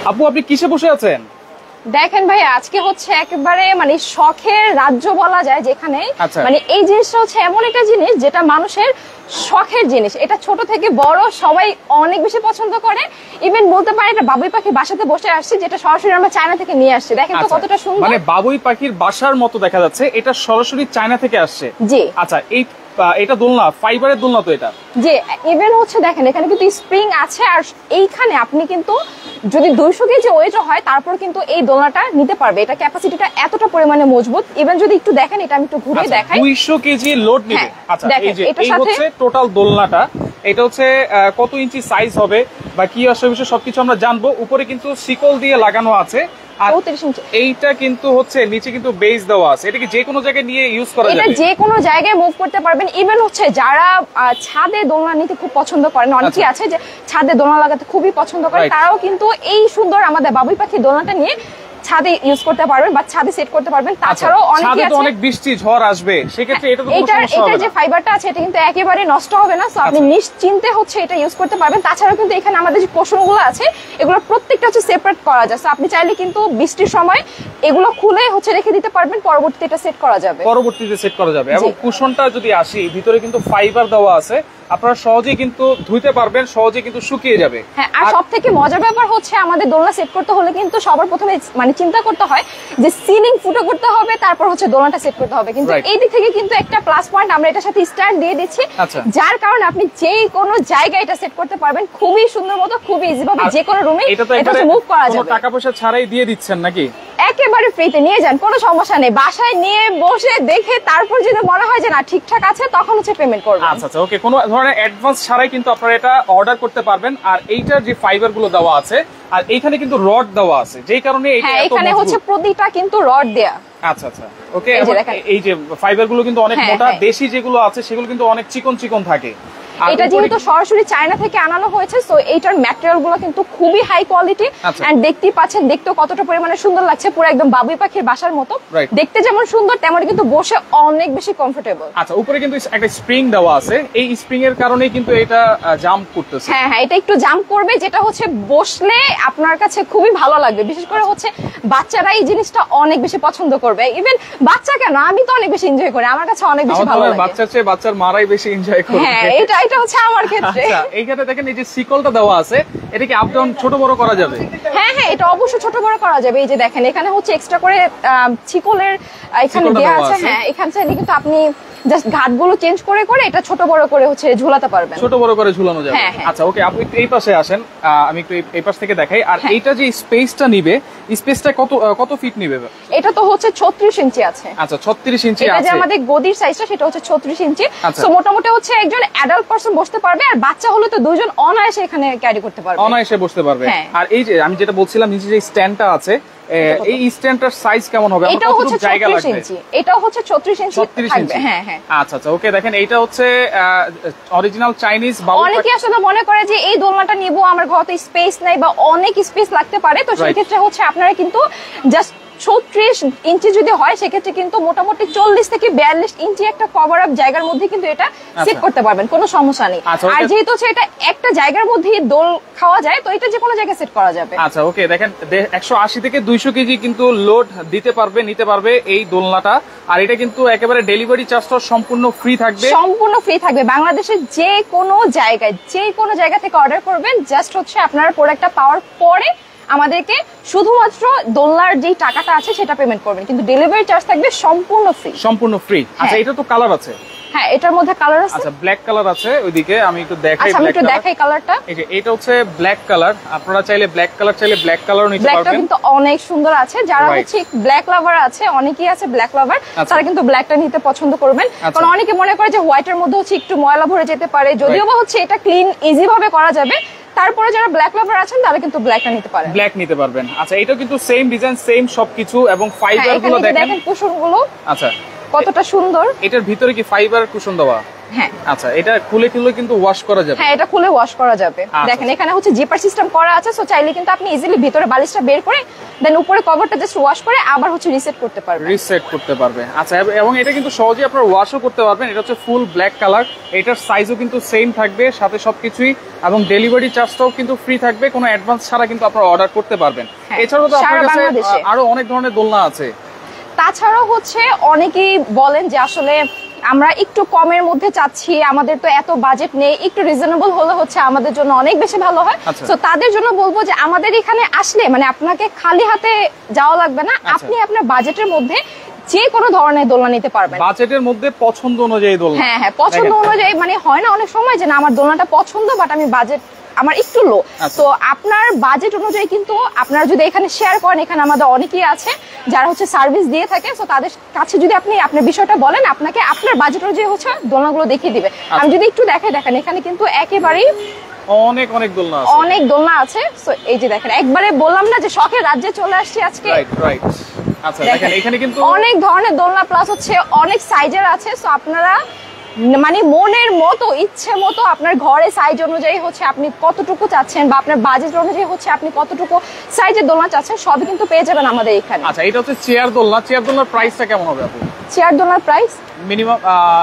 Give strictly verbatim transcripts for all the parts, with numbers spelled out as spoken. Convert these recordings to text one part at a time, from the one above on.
আপু আপনি কিসে বসে আছেন? দেখেন ভাই, আজকে হচ্ছে একেবারে মানে শখের রাজ্য বলা যায়, যেখানে মানে এই জিনিসটা হচ্ছে এমন একটা জিনিস যেটা মানুষের শখের জিনিস। এটা ছোট থেকে বড় সবাই অনেক বেশি পছন্দ করে। ইভেন বলতে পারে এটা বাবুই পাখির বাসাতে বসে আসছে, যেটা সরাসরি আমরা চায়না থেকে নিয়ে আসছি। দেখেন তো কতটা সুন্দর, মানে বাবুই পাখির বাসার মতো দেখা যাচ্ছে। এটা সরাসরি চায়না থেকে আসছে। জি আচ্ছা, এই এটা দোলনা ফাইবারের দোলনা তো এটা? জি, ইভেন হচ্ছে দেখেন এখানে কিন্তু স্প্রিং আছে, আর এইখানে আপনি কিন্তু যদি দুইশো কেজি ওয়েট হয় তারপর কিন্তু এই দোলনাটা নিতে পারবে। এটা ক্যাপাসিটিটা এতটা পরিমাণে মজবুত। ইভেন যদি একটু দেখেন, এটা আমি একটু ঘুরে দেখাই। দুইশো কেজি লোড নিবে। আচ্ছা, এই যে এই হচ্ছে টোটাল দোলনাটা। এটা হচ্ছে কত ইঞ্চি সাইজ হবে বা কি আসলে বিষয় সবকিছু আমরা জানবো। উপরে কিন্তু শিকল দিয়ে লাগানো আছে, আর এইটা কিন্তু হচ্ছে নিচে কিন্তু বেস দেওয়া আছে। এটা কি যে কোনো জায়গায় নিয়ে ইউজ করা যাবে? এটা যে কোনো জায়গায় মুভ করতে পারবেন। ইভেন হচ্ছে যারা ছাদে দোলনা নিতে খুব পছন্দ করেন, অনেকেই আছে যে ছাদে দোলনা লাগাতে খুবই পছন্দ করে, তারাও কিন্তু এই সুন্দর আমাদের বাবুই পাখি দোলনাটা নিয়ে ছাদে ইউজ করতে পারবেন বা ছাদে সেট করতে পারবেন। তাছাড়াও অনেকে আছে অনেক বৃষ্টি ঝড় আসবে, সেক্ষেত্রে এটা তো কোনো সমস্যা হবে না। এটা যে ফাইবারটা আছে এটা কিন্তু একেবারে নষ্ট হবে না, সো আপনি নিশ্চিন্তে হচ্ছে এটা ইউজ করতে পারবেন। তাছাড়াও কিন্তু এখানে আমাদের যে কুশনগুলো আছে এগুলো প্রত্যেকটা হচ্ছে সেপারেট করা যায়, সো আপনি চাইলে কিন্তু বৃষ্টির সময় এগুলো খুলে হচ্ছে রেখে দিতে পারবেন, পরবর্তীতে এটা সেট করা যাবে পরবর্তীতে সেট করা যাবে। এবং কুশনটা যদি আসি, ভিতরে কিন্তু ফাইবার দেওয়া আছে, আপনারা সহজেই কিন্তু ধুইতে পারবেন, সহজেই কিন্তু শুকিয়ে যাবে। হ্যাঁ, আর সবথেকে মজার ব্যাপার হচ্ছে আমাদের দোলনা সেট করতে হলে কিন্তু সবার প্রথমে মানে চিন্তা করতে হয় যে সিলিং ফুটো করতে হবে, তারপর হচ্ছে দোলনাটা সেট করতে হবে। কিন্তু এই দিক থেকে কিন্তু একটা প্লাস পয়েন্ট, আমরা এটার সাথে স্ট্যান্ড দিয়ে দিচ্ছি, যার কারণে আপনি যে কোনো জায়গায় এটা সেট করতে পারবেন খুবই সুন্দর মতো, খুবই ইজি ভাবে যে কোনো রুমে এটা মুভ করা যাবে। টাকা পয়সা ছাড়াই দিয়ে দিচ্ছেন নাকি? একেবারে ফ্রিতে নিয়ে যান, কোনো সমস্যা নেই। বাসায় নিয়ে বসে দেখে তারপর যদি মনে হয় যে না ঠিকঠাক আছে, তখন হচ্ছে পেমেন্ট করবেন। আচ্ছা আচ্ছা, ওকে। কোনো ধরনের অ্যাডভান্স ছাড়াই কিন্তু আপনারা এটা অর্ডার করতে পারবেন। আর এইটার যে ফাইবার গুলো দেওয়া আছে, আর এইখানে কিন্তু রড দেওয়া আছে, যেই কারণে হ্যাঁ এখানে হচ্ছে প্রতিটা কিন্তু রড দেয়া। আচ্ছা আচ্ছা, ওকে। এই যে ফাইবার গুলো কিন্তু অনেক মোটা, দেশি যেগুলো আছে সেগুলো কিন্তু অনেক চিকন চিকন থাকে। এটা যেহেতু সরাসরি চায়না থেকে আনানো হয়েছে, সো এইটার ম্যাটেরিয়াল গুলো কিন্তু খুবই হাই কোয়ালিটি। এন্ড দেখতেই পাচ্ছেন, দেখতে কতটা পরিমাণে সুন্দর লাগছে, পুরো একদম বাবুই পাখির বাসার মতো। দেখতে যেমন সুন্দর তেমনি কিন্তু বসে অনেক বেশি কমফোর্টেবল। আচ্ছা, উপরে কিন্তু একটা স্প্রিং দেওয়া আছে, এই স্প্রিং এর কারণেই কিন্তু এটা জাম্প করতেছে। হ্যাঁ হ্যাঁ, এটা একটু জাম্প করবে, যেটা হচ্ছে বসলে আপনার কাছে খুবই ভালো লাগবে। বিশেষ করে হচ্ছে বাচ্চারা এই জিনিসটা অনেক বেশি পছন্দ করবে। ইভেন বাচ্চা কেন, আমি তো অনেক বেশি এনজয় করি, আমার কাছে অনেক বেশি ভালো লাগে। বাচ্চার চেয়ে বাচ্চার মারাই বেশি এনজয় করে। হ্যাঁ, এটা এটা হচ্ছে আমার ক্ষেত্রে। আচ্ছা, এইখানে দেখেন এই যে শিকলটা দেওয়া আছে, এটা কি আপ ডাউন ছোট বড় করা যাবে? হ্যাঁ হ্যাঁ, এটা অবশ্যই ছোট বড় করা যাবে। এই যে দেখেন এখানে হচ্ছে এক্সট্রা করে শিকলের এখানে দেওয়া আছে। হ্যাঁ, এখান থেকে কিন্তু আপনি জাস্ট ঘাটগুলো চেঞ্জ করে করে এটা ছোট বড় করে হচ্ছে ঝুলাতে পারবেন, ছোট বড় করে ঝুলানো যাবে। আচ্ছা, ওকে। আপনি একটু এই পাশে আসেন, আমি একটু এই পাশ থেকে দেখাই। আর এইটা যে স্পেসটা নিবে, স্পেসটা কত কত ফিট নিবে? এটা তো হচ্ছে ছত্রিশ ইঞ্চি আছে। আচ্ছা, ছত্রিশ ইঞ্চি আছে। এটা যে আমাদের গদির সাইজটা সেটা হচ্ছে ছত্রিশ ইঞ্চি। সো মোটামুটি হচ্ছে একজন অ্যাডাল্ট পারসন বসতে পারবে, আর বাচ্চা হলে তো দুইজন অনায়াসে এখানে ক্যারি করতে পারবে, অনায়াসে বসতে পারবে। আর এই যে আমি যেটা বলছিলাম, নিচে যে স্ট্যান্ডটা আছে, এই স্ট্যান্ডটার সাইজ কেমন হবে? এটাও হচ্ছে জায়গা লাগবে। এটাও হচ্ছে ছত্রিশ ইঞ্চি থাকবে। হ্যাঁ হ্যাঁ, আচ্ছা আচ্ছা, ওকে। দেখেন এইটা হচ্ছে অরিজিনাল চাইনিজ বাবুই পাখি। অনেকে আসলে মনে করে যে এই দোলনাটা নিব, আমার ঘরে স্পেস নাই বা অনেক স্পেস লাগতে পারে, তো সেই ক্ষেত্রে হচ্ছে আপনারা কিন্তু জাস্ট ছত্রিশ ইঞ্চি যদি হয় সেক্ষেত্রে কিন্তু মোটামুটি চল্লিশ থেকে বিয়াল্লিশ ইঞ্চি একটা কভার আপ জায়গার মধ্যে কিন্তু এটা সেট করতে পারবেন, কোনো সমস্যা নেই। আর যেহেতু এটা একটা জায়গার মধ্যে দোল খাওয়া যায়, তো এটা যে কোনো জায়গায় সেট করা যাবে। আচ্ছা, ওকে। দেখেন একশো আশি থেকে দুইশো কেজি কিন্তু লোড দিতে পারবে, নিতে পারবে এই দোলনাটা। আর এটা কিন্তু একেবারে ডেলিভারি চার্জটা সম্পূর্ণ ফ্রি থাকবে, সম্পূর্ণ ফ্রি থাকবে। বাংলাদেশের যে কোনো জায়গায় যে কোনো জায়গা থেকে অর্ডার করবেন, জাস্ট হচ্ছে আপনারা প্রোডাক্টটা পাওয়ার পরে আমাদেরকে শুধুমাত্র দোলনার যে টাকাটা আছে সেটা পেমেন্ট করবেন, কিন্তু ডেলিভারি চার্জ থাকবে সম্পূর্ণ ফ্রি, সম্পূর্ণ ফ্রি। আচ্ছা, এটা তো কালার আছে? হ্যাঁ, এটার মধ্যে কালার আছে। আচ্ছা, ব্ল্যাক কালার আছে ওইদিকে, আমি একটু দেখাই। আচ্ছা, আমি একটু দেখাই কালারটা। এই যে এটা হচ্ছে ব্ল্যাক কালার, আপনারা চাইলে ব্ল্যাক কালার চাইলে ব্ল্যাক কালারও নিতে পারবেন। ব্ল্যাকটা কিন্তু অনেক সুন্দর আছে, যারা হচ্ছে ব্ল্যাক লাভার আছে, অনেকেই আছে ব্ল্যাক লাভার, তারা কিন্তু ব্ল্যাকটা নিতে পছন্দ করবেন। কারণ অনেকে মনে করে যে হোয়াইটের মধ্যে হচ্ছে একটু ময়লা ভরে যেতে পারে, যদিও বা হচ্ছে এটা ক্লিন ইজি ভাবে করা যাবে। তারপরে যারা ব্ল্যাক লাভার আছেন তারা কিন্তু ব্ল্যাকটা নিতে পারেন, ব্ল্যাক নিতে পারবেন। আচ্ছা, এটা কিন্তু সেম ডিজাইন, সেম সবকিছু, এবং ফাইবার গুলো দেখেন, কুশন গুলো আচ্ছা কতটা সুন্দর। এটার ভিতরে কি ফাইবার কুশন দেওয়া? হ্যাঁ আচ্ছা এটা খুলে খুলে কিন্তু ওয়াশ করা যাবে হ্যাঁ এটা খুলে ওয়াশ করা যাবে দেখেন এখানে হচ্ছে জিপার সিস্টেম করা আছে সো চাইলে কিন্তু আপনি ইজিলি ভিতরে বালিশটা বের করে দেন উপরে কভারটা জাস্ট ওয়াশ করে আবার হচ্ছে রিসেট করতে পারবেন রিসেট করতে পারবে আচ্ছা এবং এটা কিন্তু সহজেই আপনারা ওয়াশও করতে পারবেন এটা হচ্ছে ফুল ব্ল্যাক কালার এটার সাইজও কিন্তু সেম থাকবে সাথে সবকিছুই এবং ডেলিভারি চার্জটাও কিন্তু ফ্রি থাকবে কোনো অ্যাডভান্স ছাড়া কিন্তু আপনারা অর্ডার করতে পারবেন এছাড়াও তো আপনার কাছে আরো অনেক ধরনের দোলনা আছে তাছাড়াও হচ্ছে অনেকেই বলেন যে আসলে আমরা একটু কমের মধ্যে চাচ্ছি আমাদের তো এত বাজেট নেই একটু রিজনেবল হলে হচ্ছে আমাদের জন্য অনেক বেশি ভালো হয় তো তাদের জন্য বলবো যে আমাদের এখানে আসলে মানে আপনাকে খালি হাতে যাওয়া লাগবে না আপনি আপনার বাজেটের মধ্যে যে কোনো ধরনের দোলনা নিতে পারবেন বাজেটের মধ্যে পছন্দ অনুযায়ী দোলনা হ্যাঁ হ্যাঁ পছন্দ অনুযায়ী মানে হয় না অনেক সময় যে না আমার দোলনাটা পছন্দ বাট আমি বাজেট আমার একটু লো তো আপনার বাজেট অনুযায়ী কিন্তু আপনারা যদি এখানে শেয়ার করেন এখানে আমাদের অনেকেই আছে যারা হচ্ছে সার্ভিস দিয়ে থাকে তো তাদের কাছে যদি আপনি আপনার বিষয়টা বলেন আপনাকে আপনার বাজেট অনুযায়ী হচ্ছে দোলনাগুলো দেখিয়ে দিবে আমি যদি একটু দেখাই দেখেন এখানে কিন্তু একেবারেই অনেক অনেক দোলনা আছে অনেক দোলনা আছে সো এই যে দেখেন একবারে বললাম না যে শখের রাজ্যে চলে আসছি আজকে রাইট রাইট আচ্ছা দেখেন এখানে কিন্তু অনেক ধরনের দোলনা প্লাস হচ্ছে অনেক সাইজের আছে সো আপনারা মানে মনের মতো ইচ্ছে মতো আপনার ঘরে সাইজ অনুযায়ী হচ্ছে আপনি কতটুকু চাচ্ছেন বা আপনার বাজেট অনুযায়ী হচ্ছে আপনি কতটুকু সাইজের দোলনা চাচ্ছেন সবই কিন্তু পেয়ে যাবেন আমাদের এখানে আচ্ছা এটা হচ্ছে চেয়ার দোলনা চেয়ার দোলনার প্রাইসটা কেমন হবে আপু চেয়ার দোলনার প্রাইস মিনিমাম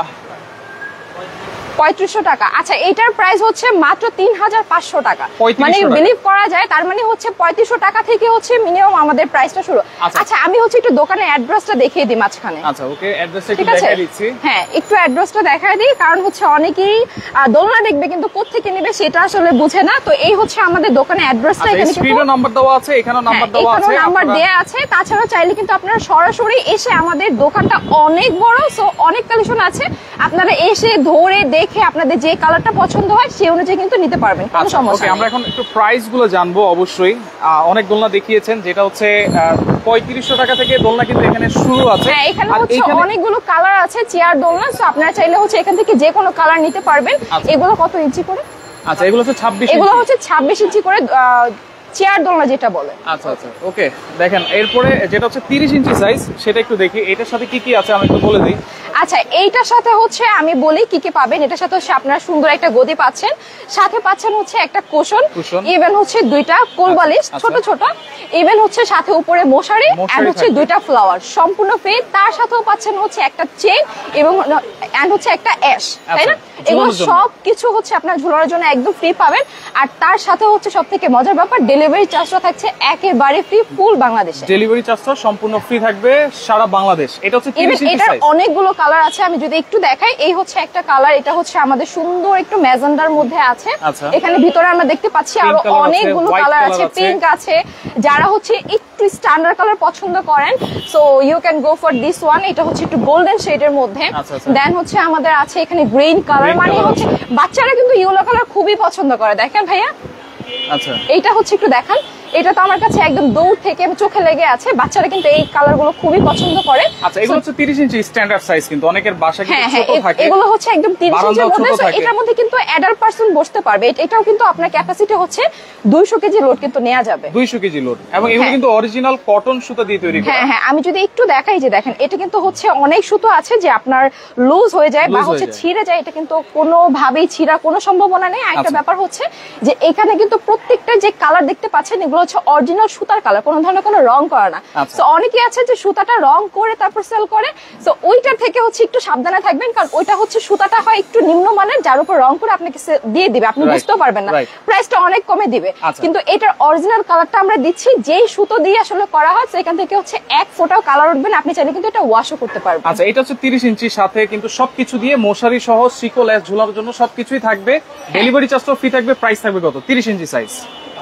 পঁয়ত্রিশশো টাকা আচ্ছা এটার প্রাইস হচ্ছে মাত্র তিন হাজার পাঁচশো টাকা মানে বিলিভ করা যায় তার মানে হচ্ছে পঁয়ত্রিশশো টাকা থেকে হচ্ছে মিনিমাম আমাদের প্রাইসটা শুরু আচ্ছা আমি হচ্ছে একটু দোকানের অ্যাড্রেসটা দেখিয়ে দিই মাঝখানে আচ্ছা ওকে অ্যাড্রেসটা একটু দেখিয়ে দিচ্ছি হ্যাঁ একটু অ্যাড্রেসটা দেখাই দিই কারণ হচ্ছে অনেকেই দোলনা দেখবে কিন্তু কোত্থেকে নেবে সেটা আসলে বুঝে না তো এই হচ্ছে আমাদের দোকানের অ্যাড্রেসটা এখানে স্ক্রিনে নাম্বার দেওয়া আছে এখানেও নাম্বার দেওয়া আছে এখানেও নাম্বার দেয়া আছে তাছাড়া চাইলে কিন্তু আপনারা সরাসরি এসে আমাদের দোকানটা অনেক বড় সো অনেক কালেকশন আছে আপনারা এসে ধরে দেখে আপনাদের যে কালারটা পছন্দ হয় সেই অনুযায়ী কিন্তু নিতে পারবেন কোনো সমস্যা নেই আমরা এখন একটু প্রাইস গুলো জানবো অবশ্যই অনেক দোলনা দেখিয়েছেন যেটা হচ্ছে পঁয়ত্রিশশো টাকা থেকে দোলনা কিন্তু এখানে শুরু আছে হ্যাঁ এখানে হচ্ছে অনেকগুলো কালার আছে চেয়ার দোলনা সো আপনারা চাইলে হচ্ছে এখান থেকে যে কোনো কালার নিতে পারবেন এগুলো কত ইঞ্চি করে আচ্ছা এগুলো হচ্ছে ছাব্বিশ এগুলো হচ্ছে ছাব্বিশ ইঞ্চি করে চেয়ার দোলনা যেটা বলে আচ্ছা আচ্ছা ওকে দেখেন এরপরে যেটা হচ্ছে তিরিশ ইঞ্চি সাইজ সেটা একটু দেখি এটার সাথে কি কি আছে আমি একটু বলে দিই আচ্ছা এইটার সাথে হচ্ছে আমি বলি কি কি পাবেন এটার সাথে হচ্ছে আপনারা সুন্দর একটা গদি পাচ্ছেন সাথে পাচ্ছেন হচ্ছে একটা কুশন ইভেন হচ্ছে দুইটা কোলবালিশ ছোট ছোট ইভেন হচ্ছে সাথে উপরে মশারি এন্ড হচ্ছে দুইটা ফ্লাওয়ার সম্পূর্ণ ফ্রি তার সাথেও পাচ্ছেন হচ্ছে একটা চেন এবং এন্ড হচ্ছে একটা অ্যাশ তাই না এগুলো সব কিছু হচ্ছে আপনার ঝুলানোর জন্য একদম ফ্রি পাবেন আর তার সাথে হচ্ছে সবথেকে মজার ব্যাপার ডেলিভারি চার্জটা থাকছে একেবারে ফ্রি ফুল বাংলাদেশে ডেলিভারি চার্জটা সম্পূর্ণ ফ্রি থাকবে সারা বাংলাদেশ এটা হচ্ছে তিরিশ ইঞ্চি সাইজ এটার অনেকগুলো কালার আছে আমি যদি একটু দেখাই এই হচ্ছে একটা কালার এটা হচ্ছে আমাদের সুন্দর একটু ম্যাজেন্ডার মধ্যে আছে এখানে ভিতরে আমরা দেখতে পাচ্ছি আরো অনেকগুলো কালার আছে পিঙ্ক আছে যারা হচ্ছে একটু স্ট্যান্ডার্ড কালার পছন্দ করেন so you can go for this one এটা হচ্ছে একটু গোল্ডেন শেডের মধ্যে দেন হচ্ছে আমাদের আছে এখানে গ্রিন কালার মানে হচ্ছে বাচ্চারা কিন্তু ইয়েলো কালার খুবই পছন্দ করে দেখেন ভাইয়া আচ্ছা এইটা হচ্ছে একটু দেখান এটা তো আমার কাছে একদম দূর থেকে চোখে লেগে আছে বাচ্চারা কিন্তু এই কালার গুলো খুবই পছন্দ করে আচ্ছা এগুলো হচ্ছে তিরিশ ইঞ্চি স্ট্যান্ডার্ড সাইজ কিন্তু অনেকের বাসা কিন্তু ছোট থাকে এগুলো হচ্ছে একদম তিরিশ ইঞ্চির মধ্যে সো এটার মধ্যে কিন্তু অ্যাডাল্ট পারসন বসতে পারবে এটাও কিন্তু আপনার ক্যাপাসিটি হচ্ছে দুইশো কেজি লোড কিন্তু নেওয়া যাবে দুইশো কেজি লোড এবং এগুলো কিন্তু অরিজিনাল কটন সুতা দিয়ে তৈরি করা হ্যাঁ হ্যাঁ আমি যদি একটু দেখাই যে দেখেন এটা কিন্তু হচ্ছে অনেক সুতো আছে যে আপনার লুজ হয়ে যায় বা হচ্ছে ছিঁড়ে যায় এটা কিন্তু কোনো ভাবেই ছিঁড়ার কোনো সম্ভাবনা নেই আরেকটা ব্যাপার হচ্ছে যে এখানে কিন্তু প্রত্যেকটা যে কালার দেখতে পাচ্ছেন এগুলো হচ্ছে অরিজিনাল সুতার কালার কোনো ধরনের কোনো রং করা না সো অনেকে আছে যে সুতাটা রং করে তারপর সেল করে সো ওইটার থেকে হচ্ছে একটু সাবধানে থাকবেন কারণ ওইটা হচ্ছে সুতাটা হয় একটু নিম্নমানের যার উপর রং করে আপনাকে দিয়ে দিবে আপনি বুঝতেও পারবেন না প্রাইসটা অনেক কমে দিবে কিন্তু এটার অরিজিনাল কালারটা আমরা দিচ্ছি যেই সুতো দিয়ে আসলে করা হয় সেখান থেকে হচ্ছে এক ফোঁটাও কালার উঠবে না আপনি চাইলে কিন্তু এটা ওয়াশও করতে পারবেন আচ্ছা এটা হচ্ছে তিরিশ ইঞ্চির সাথে কিন্তু সবকিছু দিয়ে মশারি সহ শিকল লেস ঝুলানোর জন্য সবকিছুই থাকবে ডেলিভারি চার্জটাও ফ্রি থাকবে প্রাইস থাকবে কত তিরিশ ইঞ্চি সাইজ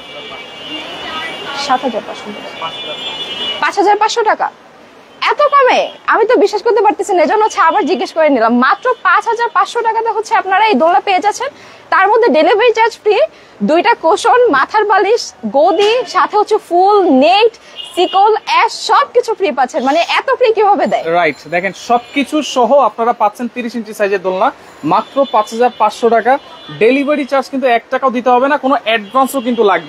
সাত হাজার পাঁচশো পাঁচ হাজার পাঁচশো টাকা এত কমে আমি তো বিশ্বাস করতে পারতেছি না এজন্য হচ্ছে আবার জিজ্ঞেস করে নিলাম মাত্র পাঁচ হাজার পাঁচশো টাকাতে হচ্ছে আপনারা এই দোলনা পেয়ে যাচ্ছেন তার মধ্যে ডেলিভারি চার্জ ফ্রি দুইটা কোশন মাথার বালিশ গদি সাথে হচ্ছে ফুল নেট সিকল অ্যাশ সবকিছু ফ্রি পাচ্ছেন মানে এত ফ্রি কিভাবে দেয় রাইট দেখেন সবকিছু সহ আপনারা পাচ্ছেন তিরিশ ইঞ্চি সাইজের দোলনা মাত্র পাঁচ হাজার পাঁচশো টাকা ডেলিভারি চার্জ কিন্তু এক টাকাও দিতে হবে না কোনো অ্যাডভান্সও কিন্তু লাগবে না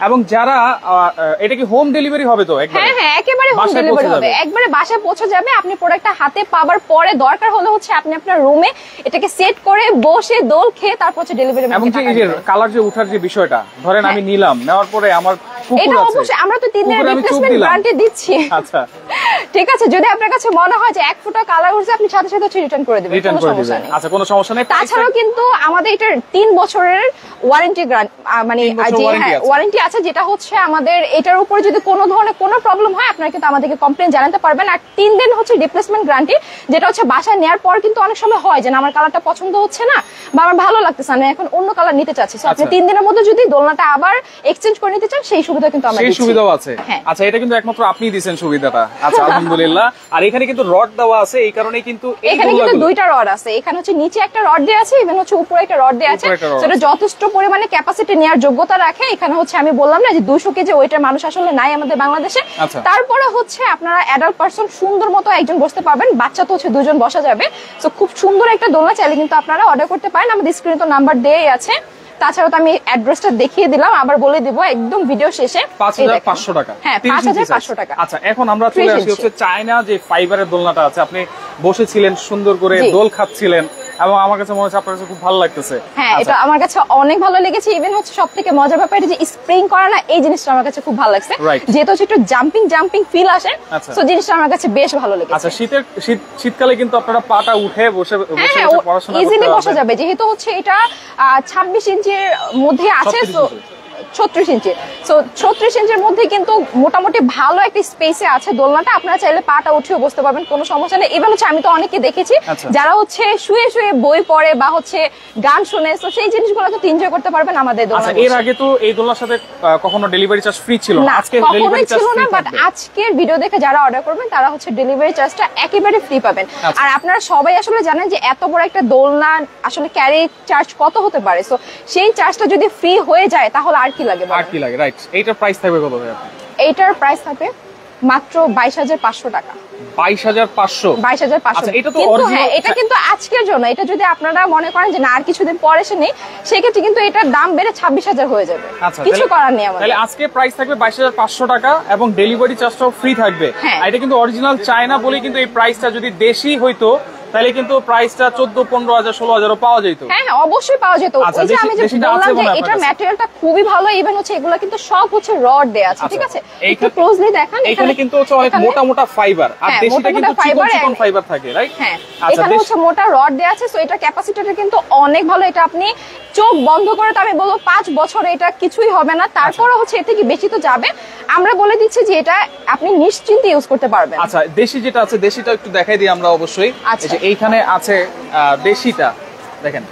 এবং যারা এটা কি হোম ডেলিভারি হবে তো? হ্যাঁ হ্যাঁ একেবারে হোম ডেলিভারি হবে, একবারে বাসায় পৌঁছে যাবে। আপনি প্রোডাক্টটা হাতে পাবার পরে দরকার হলে হচ্ছে আপনি আপনার রুমে এটাকে সেট করে বসে দোল খেয়ে তারপর হচ্ছে ডেলিভারি ম্যানকে টাকা দিবেন। এবং যে কালার যে ওঠার যে বিষয়টা, ধরেন আমি নিলাম, নেওয়ার পরে আমার এটা অবশ্যই আমরা তো তিন দিনের রিপ্লেসমেন্ট গ্যারান্টি দিচ্ছি। আচ্ছা ঠিক আছে, যদি আপনার কাছে মনে হয় যে এক ফুটা কালার উঠছে আপনি সাথে সাথে রিটার্ন করে দিবেন, কোনো সমস্যা নেই। আচ্ছা কোনো সমস্যা নেই। তাছাড়াও কিন্তু আমাদের এটার তিন বছরের ওয়ারেন্টি মানে যে ওয়ারেন্টি আছে, যেটা হচ্ছে আমাদের এটার উপরে যদি কোনো ধরনের কোনো প্রবলেম হয় আপনারা কিন্তু আমাদেরকে কমপ্লেইন জানাতে পারবেন। আর তিন দিন হচ্ছে রিপ্লেসমেন্ট গ্যারান্টি, যেটা হচ্ছে বাসায় নেওয়ার পর কিন্তু অনেক সময় হয় যে আমার কালারটা পছন্দ হচ্ছে না বা আমার ভালো লাগতেছে, আমি এখন অন্য কালার নিতে চাচ্ছি, সো আপনি তিন দিনের মধ্যে যদি দোলনাটা আবার এক্সচেঞ্জ করে নিতে চান সেই সুবিধা কিন্তু আমরা দিচ্ছি। সেই সুবিধাও আছে। আচ্ছা এটা কিন্তু একমাত্র আপনিই দিবেন সুবিধাটা। আচ্ছা আলহামদুলিল্লাহ। আর এখানে কিন্তু রড দেওয়া আছে, এই কারণে কিন্তু এখানে কিন্তু দুইটা রড আছে, এখানে হচ্ছে নিচে একটা রড দেয়া আছে, ইভেন হচ্ছে উপরে একটা রড দেয়া আছে, সেটা যথেষ্ট পরিমাণে ক্যাপাসিটি নেওয়ার যোগ্যতা রাখে। এখানে হচ্ছে আমি বললাম না যে দুইশো কেজি ওয়েটের মানুষ আসলে নাই আমাদের বাংলাদেশে। তারপরে হচ্ছে আপনারা অ্যাডাল্ট পারসন সুন্দর মতো একজন বসতে পারবেন, বাচ্চা তো হচ্ছে দুজন বসা যাবে। তো খুব সুন্দর একটা দোলনা, চাইলে কিন্তু আপনারা অর্ডার করতে পারেন, আমাদের স্ক্রিনে তো নাম্বার দেয়াই আছে। তাছাড়া তো আমি অ্যাড্রেসটা দেখিয়ে দিলাম, আবার বলে দিব একদম ভিডিও শেষে। পাঁচ হাজার পাঁচশো টাকা। হ্যাঁ পাঁচ হাজার পাঁচশো টাকা। আচ্ছা এখন আমরা চলে আসি হচ্ছে চায়না যে ফাইবারের দোলনাটা আছে, আপনি বসেছিলেন সুন্দর করে দোল খাচ্ছিলেন এবং আমার কাছে মনে হচ্ছে আপনার কাছে খুব ভালো লাগতেছে। হ্যাঁ এটা আমার কাছে অনেক ভালো লেগেছে। ইভেন হচ্ছে সবথেকে মজার ব্যাপার এটা যে স্প্রিং করা না, এই জিনিসটা আমার কাছে খুব ভালো লাগছে, যেহেতু হচ্ছে একটু জাম্পিং জাম্পিং ফিল আসে, সো জিনিসটা আমার কাছে বেশ ভালো লেগেছে। আচ্ছা শীতের শীতকালে কিন্তু আপনারা পাটা উঠে বসে বসে পড়াশোনা করতে ইজিলি বসা যাবে, যেহেতু হচ্ছে এটা ছাব্বিশ ইঞ্চির মধ্যে আছে, তো ছত্রিশ ইঞ্চি, সো ছত্রিশ ইঞ্চির মধ্যে কিন্তু মোটামুটি ভালো একটা স্পেসে আছে দোলনাটা। আপনারা চাইলে পাটা উঠেও বসতে পারবেন, কোনো সমস্যা নেই। এবার হচ্ছে আমি তো অনেকে দেখেছি যারা হচ্ছে শুয়ে শুয়ে বই পড়ে বা হচ্ছে গান শুনে, তো সেই জিনিসগুলো কিন্তু এনজয় করতে পারবেন আমাদের দোলনা। আচ্ছা এর আগে তো এই দোলনার সাথে কখনো ডেলিভারি চার্জ ফ্রি ছিল না? আজকে ডেলিভারি চার্জ ছিল না, বাট আজকের ভিডিও দেখে যারা অর্ডার করবেন তারা হচ্ছে ডেলিভারি চার্জটা একেবারে ফ্রি পাবেন। আর আপনারা সবাই আসলে জানেন যে এত বড় একটা দোলনা আসলে ক্যারি চার্জ কত হতে পারে, সো সেই চার্জটা যদি ফ্রি হয়ে যায় তাহলে আর কি লাগে? আর কি লাগে, রাইট। এইটার প্রাইস থাকবে কত? এইটার প্রাইস থাকবে মাত্র বাইশ হাজার পাঁচশো টাকা। বাইশ হাজার পাঁচশো বাইশ হাজার পাঁচশো কিন্তু হ্যাঁ এটা কিন্তু আজকের জন্য। এটা যদি আপনারা মনে করেন যে না আর কিছুদিন পরে এসে নেই, সেক্ষেত্রে কিন্তু এটার দাম বেড়ে ছাব্বিশ হাজার হয়ে যাবে, কিছু করার নেই আমাদের। তাহলে আজকে প্রাইস থাকবে বাইশ হাজার পাঁচশো টাকা এবং ডেলিভারি চার্জটাও ফ্রি থাকবে। এটা কিন্তু অরিজিনাল চায়না বলে কিন্তু এই প্রাইসটা যদি দেশি হইতো তাহলে কিন্তু প্রাইসটা চোদ্দ পনেরো হাজার ষোলো হাজারও পাওয়া যেত। হ্যাঁ হ্যাঁ অবশ্যই পাওয়া যেত। ওই যে আমি যে বললাম যে এটার ম্যাটেরিয়ালটা খুবই ভালো, ইভেন হচ্ছে এগুলো কিন্তু সব হচ্ছে রড দেয়া আছে, ঠিক আছে? একটু ক্লোজলি দেখেন, এখানে কিন্তু হচ্ছে অনেক মোটা মোটা ফাইবার, আর দেশিটা কিন্তু চিকন চিকন ফাইবার থাকে, রাইট? হ্যাঁ এখানে হচ্ছে মোটা রড দেয়া আছে, সো এটা ক্যাপাসিটিটা কিন্তু অনেক ভালো। এটা আপনি চোখ বন্ধ করে তো আমি বলবো পাঁচ বছর এটা কিছুই হবে না, তারপরে হচ্ছে এর থেকে বেশি তো যাবে। আমরা বলে দিচ্ছি যে এটা আপনি নিশ্চিন্তে ইউজ করতে পারবেন। আচ্ছা দেশি যেটা আছে দেশিটা একটু দেখাই দিই আমরা অবশ্যই। এই যে এইখানে আছে দেশিটা, দেখেন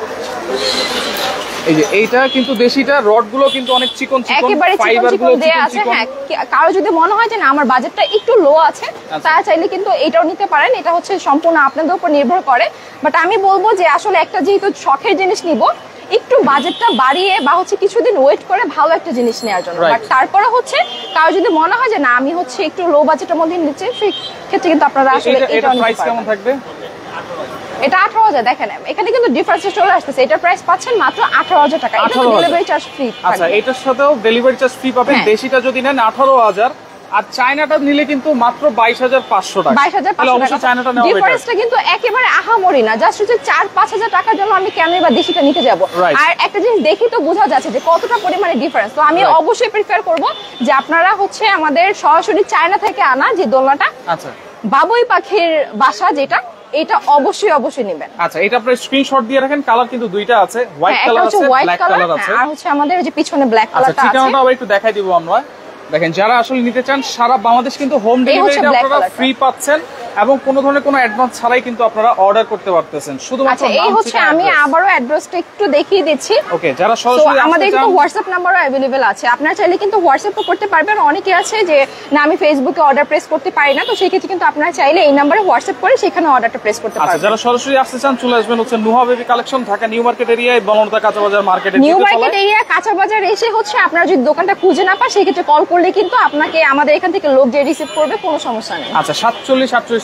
এই যে এইটা কিন্তু দেশিটা, রড গুলো কিন্তু অনেক চিকন চিকন ফাইবার গুলো দেয়া আছে। হ্যাঁ কারো যদি মনে হয় যে না আমার বাজেটটা একটু লো আছে, তারা চাইলে কিন্তু এটাও নিতে পারেন। এটা হচ্ছে সম্পূর্ণ আপনাদের উপর নির্ভর করে, বাট আমি বলবো যে আসলে একটা যেহেতু শখের জিনিস নিব, একটু বাজেটটা বাড়িয়ে বা হচ্ছে কিছুদিন ওয়েট করে ভালো একটা জিনিস নেওয়ার জন্য। বাট তারপরে হচ্ছে কারো যদি মনে হয় যে না আমি হচ্ছে একটু লো বাজেটের মধ্যে নিচ্ছি, সেই ক্ষেত্রে কিন্তু আপনারা আসলে এটা প্রাইস কেমন থাকবে? এটা আঠারো হাজার। দেখেন এখানে কিন্তু ডিফারেন্স চলে আসতেছে, এটার প্রাইস পাচ্ছেন মাত্র আঠারো হাজার টাকা। এটা ডেলিভারি চার্জ ফ্রি। আচ্ছা এটার সাথেও ডেলিভারি চার্জ ফ্রি পাবেন। দেশিটা যদি নেন আঠারো হাজার, আর চায়নাটা নিলে কিন্তু মাত্র বাইশ হাজার পাঁচশো টাকা। বাইশ হাজার পাঁচশো টাকা। চায়নাটা নেওয়া বেটার। ডিফারেন্সটা কিন্তু একেবারে আহামরি না, জাস্ট হচ্ছে চার পাঁচ হাজার টাকার জন্য আমি কেন বা দেশিটা নিতে যাব? আর একটা জিনিস দেখি তো বোঝা যাচ্ছে যে কতটা পরিমাণে ডিফারেন্স। তো আমি অবশ্যই প্রিফার করব যে আপনারা হচ্ছে আমাদের সরাসরি চায়না থেকে আনা যে দোলনাটা, আচ্ছা বাবুই পাখির বাসা যেটা, এটা অবশ্যই অবশ্যই নেবেন। আচ্ছা এটা আপনি স্ক্রিনশট দিয়ে রাখেন। কালার কিন্তু দুইটা আছে, হোয়াইট কালার আছে, ব্ল্যাক কালার আছে, আর হচ্ছে আমাদের যে পিছনে ব্ল্যাক কালারটা আছে। আচ্ছা ঠিকানাটা আবার একটু দেখাই দিব আমরা। দেখেন যারা আসলে নিতে চান সারা বাংলাদেশ কিন্তু হোম ডেলিভারিটা আপনারা ফ্রি পাচ্ছেন এবং কোনো ধরনের কোনো অ্যাডভান্স ছাড়াই কিন্তু আপনারা অর্ডার করতে পারতেছেন। শুধুমাত্র আচ্ছা এই হচ্ছে আমি আবারো অ্যাড্রেসটা একটু দেখিয়ে দিচ্ছি। ওকে যারা সরাসরি আমাদের কিন্তু হোয়াটসঅ্যাপ নাম্বারও अवेलेबल আছে, আপনারা চাইলে কিন্তু হোয়াটসঅ্যাপও করতে পারবেন। অনেকে আছে যে না আমি ফেসবুকে অর্ডার প্রেস করতে পারি না, তো সেই ক্ষেত্রে কিন্তু আপনারা চাইলে এই নম্বরে হোয়াটসঅ্যাপ করে সেখানে অর্ডারটা প্রেস করতে পারবেন। আচ্ছা যারা সরাসরি আসতে চান চলে আসবেন হচ্ছে Nuha baby collection, Dhaka New Market এরিয়ায়, বনলতা কাঁচা বাজার মার্কেটে। নিউ মার্কেট এরিয়া কাঁচা বাজার এসে হচ্ছে আপনারা যদি দোকানটা খুঁজে না পান সেই ক্ষেত্রে কল করলে কিন্তু আপনাকে আমাদের এখান থেকে লোক যে রিসিভ করবে, কোনো সমস্যা নেই। আচ্ছা সাতচল্লিশ আটচল্লিশ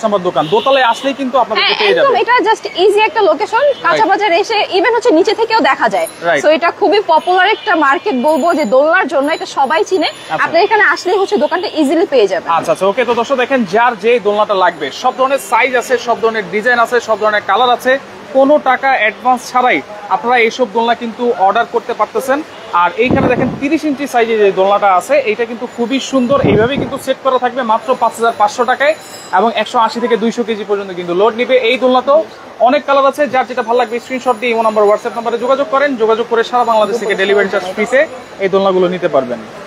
নম্বর দোকান, দোতলায় আসলেই কিন্তু আপনাদেরকে পেয়ে যাবেন। এটা জাস্ট ইজি একটা লোকেশন, কাঁচা বাজার এসে ইভেন হচ্ছে নিচে থেকেও দেখা যায়। সো এটা খুবই পপুলার একটা মার্কেট বলবো যে দোলনার জন্য, এটা সবাই চিনে। আপনি এখানে আসলেই হচ্ছে দোকানটা ইজিলি পেয়ে যাবেন। আচ্ছা আচ্ছা ওকে, তো দর্শক দেখেন যার যে দোলনাটা লাগবে সব ধরনের সাইজ আছে, সব ধরনের ডিজাইন আছে, সব ধরনের কালার আছে, কোনো টাকা অ্যাডভান্স ছাড়াই আপনারা এইসব দোলনা কিন্তু অর্ডার করতে পারতেছেন। আর এইখানে দেখেন তিরিশ ইঞ্চি সাইজে যে দোলনাটা আছে এটা কিন্তু খুবই সুন্দর, এইভাবেই কিন্তু সেট করা থাকবে মাত্র পাঁচ হাজার পাঁচশো টাকায়, এবং একশো আশি থেকে দুইশো কেজি পর্যন্ত কিন্তু লোড নিবে। এই দোলনাতেও অনেক কালার আছে, যার যেটা ভালো লাগবে স্ক্রিনশট দিয়ে ইমো নাম্বার হোয়াটসঅ্যাপ নাম্বারে যোগাযোগ করেন, যোগাযোগ করে সারা বাংলাদেশ থেকে ডেলিভারি চার্জ ফ্রিতে এই দোলনাগুলো নিতে পারবেন।